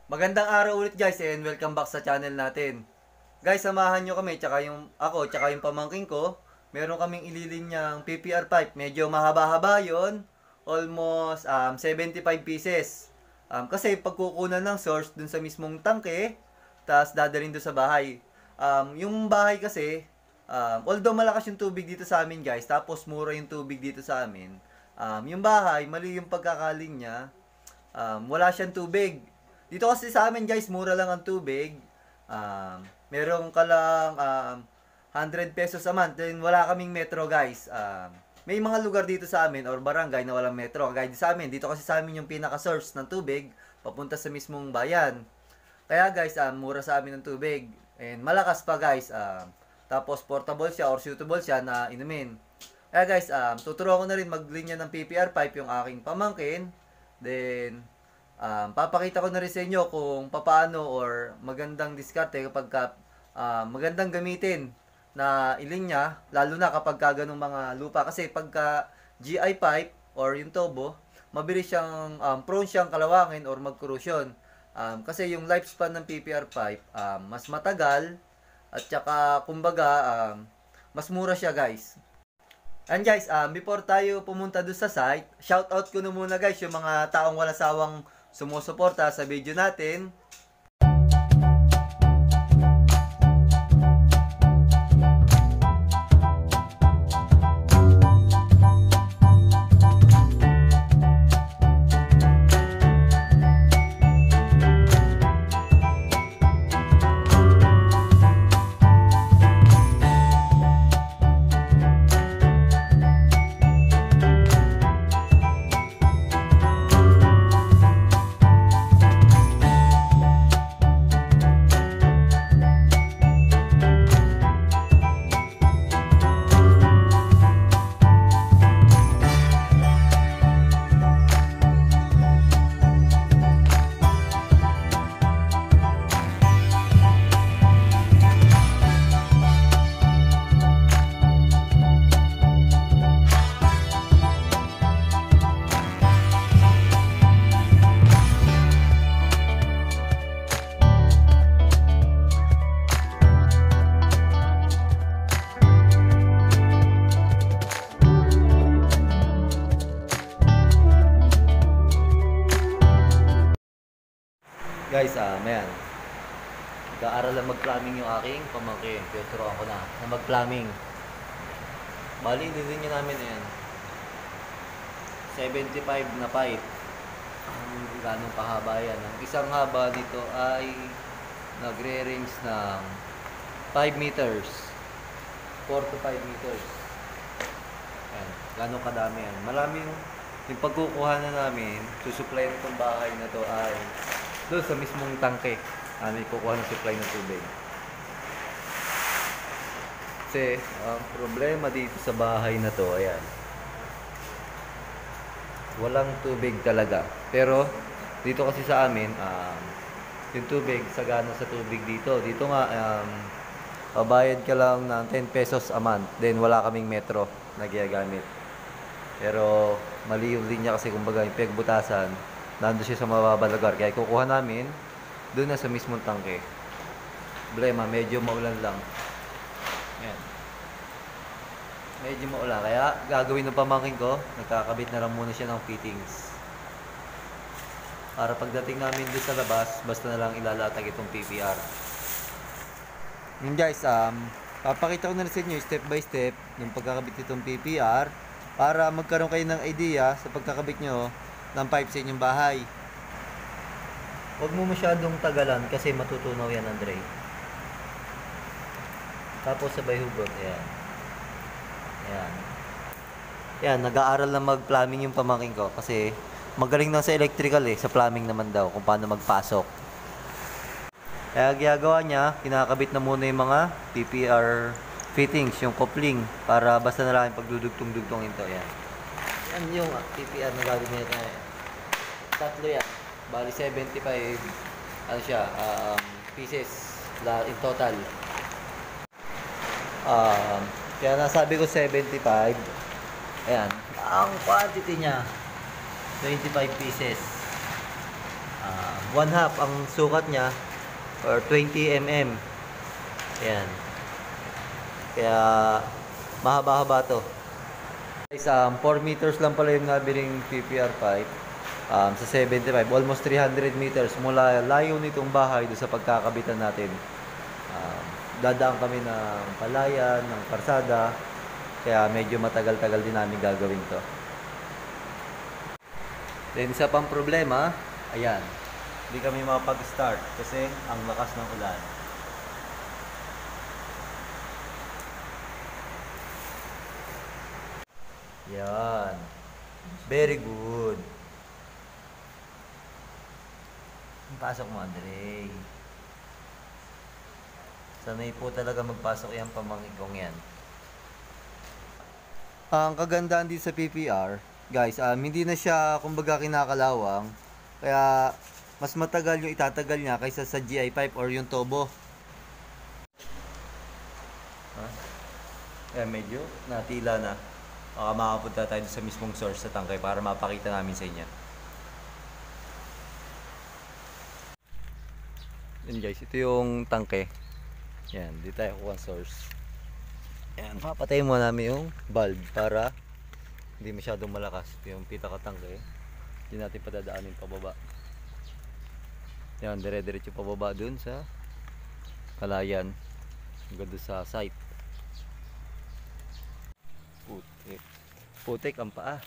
Magandang araw ulit guys and welcome back sa channel natin. Guys, samahan nyo kami tsaka yung pamangking ko. Meron kaming ililinyang PPR pipe. Medyo mahaba-haba yon. Almost 75 pieces. Kasi pagkukunan ng source dun sa mismong tangke, tapos dadalhin doon sa bahay. Yung bahay kasi, although malakas yung tubig dito sa amin guys, tapos mura yung tubig dito sa amin. Yung bahay, mali yung pagkakalinya. Wala siyang tubig. Dito kasi sa amin guys, mura lang ang tubig. Meron ka lang 100 pesos a month. Then wala kaming metro guys. May mga lugar dito sa amin or barangay na walang metro. Kagaya sa amin, dito kasi sa amin yung pinaka-source ng tubig papunta sa mismong bayan. Kaya guys, mura sa amin ng tubig. And malakas pa guys. Tapos portable siya or suitable siya na inumin. Kaya guys, tuturuan ko na rin maglinya ng PPR pipe yung aking pamangkin. Then papakita ko na rin sa inyo kung paano or magandang diskarte kapag magandang gamitin na ilinya, lalo na kapag ganung mga lupa. Kasi pagka GI pipe or yung tubo, mabilis siyang prone siyang kalawangin or mag-corrosion. Kasi yung lifespan ng PPR pipe mas matagal at saka kumbaga mas mura siya guys. And guys, before tayo pumunta doon sa site, shoutout ko na muna guys yung mga taong wala sawang sumusuporta sa video natin. Guys, mayan. Nag-aaral lang mag-plumbing yung aking pamangkin. Tuturuan ko na mag-plumbing. Bali, nilinya namin yan. 75 na pipe. Ganong kahaba yan. Ang isang haba nito ay nagre-range ng 5 meters. 4 to 5 meters. Ayan. Ganong kadami yan. Maraming yung pagkukuha na namin, susupply nitong bahay na to ay doon sa mismong tangke. May kukuha ng supply ng tubig. Kasi ang problema dito sa bahay na to, ayan, walang tubig talaga. Pero dito kasi sa amin, yung tubig, sagana sa tubig dito. Dito nga, pabayad ka lang ng 10 pesos a month. Then wala kaming metro na ginagamit. Pero mali yung linya kasi kumbaga yung pegbutasan nandun siya sa mababang lugar. Kaya kukuha namin doon na sa mismong tangke. Problema, medyo maulan lang. Ayan. Medyo maulan. Kaya gagawin ng pamangkin ko, nagkakabit na lang muna siya ng fittings. Para pagdating namin doon sa labas, basta na lang ilalatag itong PPR. Yun guys, papakita ko na rin sa inyo step by step yung pagkakabit itong PPR para magkaroon kayo ng idea sa pagkakabit nyo ng pipe sa inyong bahay. Huwag mo masyadong tagalan kasi matutunaw yan, Andre. Tapos sabay hugot. Ayan. Ayan. Ayan, nag-aaral na mag-plumbing yung pamangkin ko kasi magaling na sa electrical sa plumbing naman daw kung paano magpasok. Kaya ginagawa niya, kinakabit na muna yung mga PPR fittings, yung coupling, para basta na lang pagdudugtong-dugtong ito. Ayan. Yan yung PPR na gagawin nito. Tatlo yan. Bali 75 ano siya, pieces in total. Kaya nasabi ko 75. Ayan. Ang quantity niya 25 pieces. One half ang sukat niya or 20 mm. Ayan. Kaya mahaba-haba to. Guys, 4 meters lang pala yung nabiring PPR pipe. Sa 75, almost 300 meters mula layo nitong bahay do sa pagkakabitan natin. Dadaan kami ng palayan, ng karsada. Kaya medyo matagal-tagal din namin gagawin to. Then isa pang problema, ayan, hindi kami makapag-start kasi ang lakas ng ulan. Yan. Very good. Pasok mo, Andre. Sanay po talaga magpasok yan pamangkong yan. Ang kagandahan dito sa PPR, guys, hindi na siya kumbaga kinakalawang. Kaya mas matagal yung itatagal niya kaysa sa GI pipe or yung tubo. Kaya medyo natila na. Baka makapunta tayo sa mismong source sa tangkay para mapakita namin sa inyo. Yan guys, ito yung tangke. Yan, dito tayo kuha source. Yan, papatayin mo namin yung bulb para hindi masyadong malakas. Ito yung pinaka-tangke. Hindi natin padadaanin pababa. Yan, dire-diretso pababa dun sa palayan. Hanggang dun sa site. Putik. Putik ang paa.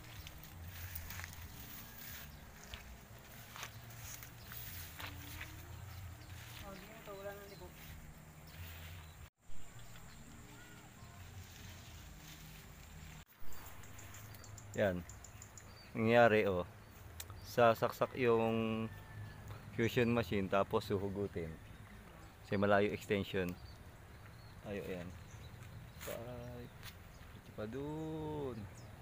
Yan. Nangyari sasaksak yung fusion machine tapos suhugutin. Kasi malayo extension. Ayo yan. Pa dun.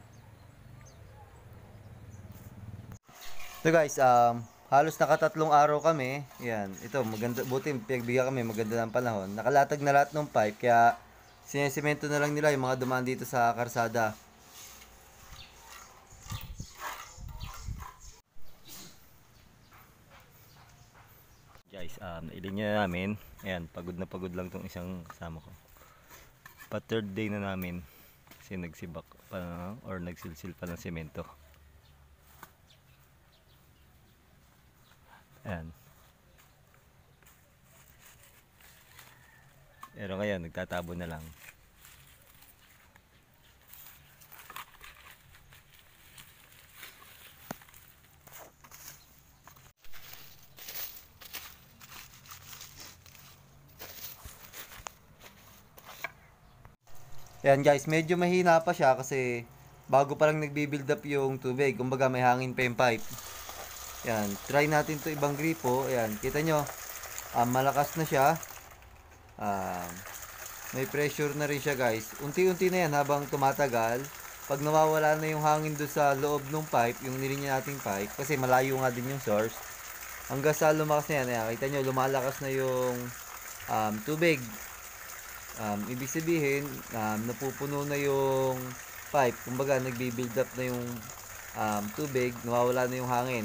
So guys, halos nakatatlong araw kami. Yan, ito maganda, buti pinagbigyan kami, maganda ng panahon. Nakalatag na lahat ng pipe kaya sinesemento na lang nila yung mga dumaan dito sa karsada. Guys, nailinya namin. Ayan, pagod na pagod lang tong isang kasama ko. Pa third day na namin kasi nagsibak pa or nagsilsil pa ng semento. Ayan. Pero ngayon nagtatabo na lang. Ayan guys, medyo mahina pa siya kasi bago pa lang nagbi-build up yung tubig. Kumbaga may hangin pa yung pipe. Ayan, try natin to ibang gripo. Ayan, kita nyo, malakas na siya. May pressure na rin siya guys. Unti-unti na yan habang tumatagal. Pag nawawala na yung hangin doon sa loob ng pipe, yung nilinya nating pipe, kasi malayo nga din yung source. Hanggang sa lumakas na yan, ayan, kita nyo, lumalakas na yung tubig. Ibig sabihin, napupuno na yung pipe. Kumbaga, nagbi-build up na yung tubig, nawawala na yung hangin.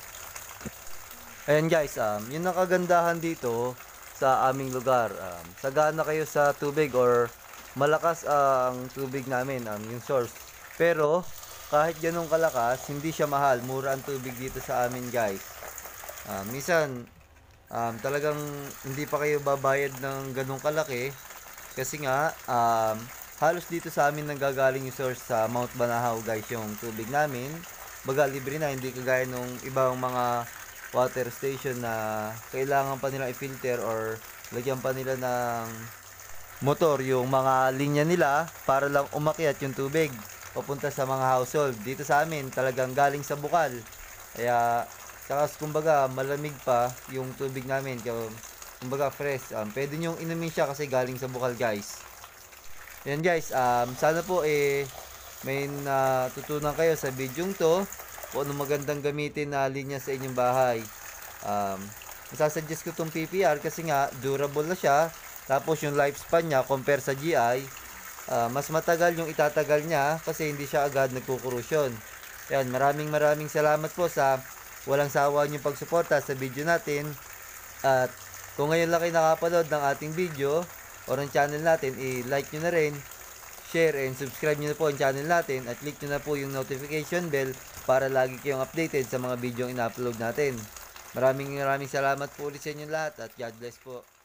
Ayan guys, yun ang kagandahan dito sa aming lugar. Sagana kayo sa tubig or malakas ang tubig namin, yung source. Pero, kahit ganun kalakas, hindi siya mahal. Mura ang tubig dito sa amin guys. Minsan, talagang hindi pa kayo babayad ng ganung kalaki. Kasi nga, halos dito sa amin nanggagaling yung source sa Mount Banahaw guys yung tubig namin. Baga libre na, hindi kagaya nung ibang mga water station na kailangan pa nila i-filter or lagyan pa nila ng motor yung mga linya nila para lang umakyat yung tubig papunta sa mga household. Dito sa amin talagang galing sa bukal. Kaya, saka kumbaga malamig pa yung tubig namin. Kumbaga fresh, pwede nyong inumin siya kasi galing sa bukal guys. Yan guys, sana po may natutunan kayo sa video to kung ano magandang gamitin na linya sa inyong bahay. Masasuggest ko tong PPR kasi nga durable na siya. Tapos yung lifespan niya compare sa GI, mas matagal yung itatagal niya kasi hindi siya agad nagkukorosyon. Yan, maraming salamat po sa walang sawa niyong pagsuporta sa video natin. At kung ngayon lang kayo nakapanood ng ating video o ng channel natin, i-like nyo na rin, share and subscribe nyo na po ang channel natin at click nyo na po yung notification bell para lagi kayong updated sa mga video ina-upload natin. Maraming salamat po ulit sa inyo lahat at God bless po.